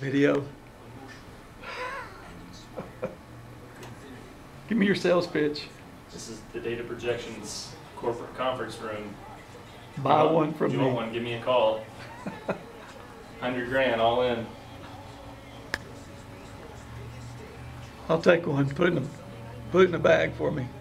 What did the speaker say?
Video. Give me your sales pitch. This is the Data Projections corporate conference room. Buy one from you me. Want one? Give me a call. 100 grand all in. I'll take one. Put it in a bag for me.